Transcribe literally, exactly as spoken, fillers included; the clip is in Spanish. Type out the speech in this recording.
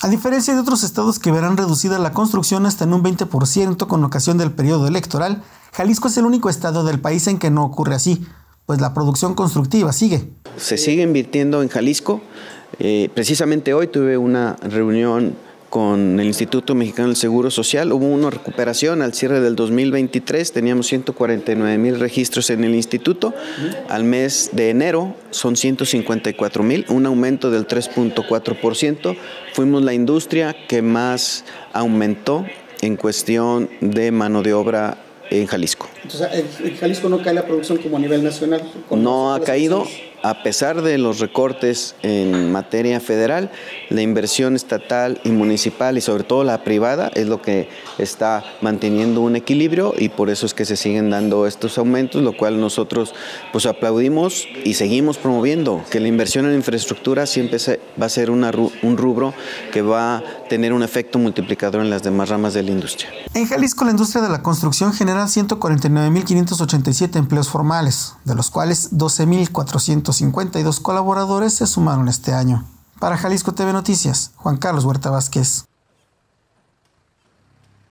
A diferencia de otros estados que verán reducida la construcción hasta en un veinte por ciento con ocasión del periodo electoral, Jalisco es el único estado del país en que no ocurre así, pues la producción constructiva sigue. Se sigue invirtiendo en Jalisco. Eh, precisamente hoy tuve una reunión con el Instituto Mexicano del Seguro Social. Hubo una recuperación al cierre del dos mil veintitrés, teníamos ciento cuarenta y nueve mil registros en el instituto. Al mes de enero son ciento cincuenta y cuatro mil, un aumento del tres punto cuatro por ciento. Fuimos la industria que más aumentó en cuestión de mano de obra en Jalisco. Entonces, ¿en Jalisco no cae la producción como a nivel nacional? No ha caído, a pesar de los recortes en materia federal. La inversión estatal y municipal y sobre todo la privada es lo que está manteniendo un equilibrio y por eso es que se siguen dando estos aumentos, lo cual nosotros pues aplaudimos y seguimos promoviendo que la inversión en infraestructura siempre va a ser una, un rubro que va a tener un efecto multiplicador en las demás ramas de la industria. En Jalisco la industria de la construcción genera ciento cuarenta y nueve mil quinientos ochenta y siete empleos formales, de los cuales doce mil cuatrocientos cincuenta y dos colaboradores se sumaron este año. Para Jalisco T V Noticias, Juan Carlos Huerta Vázquez.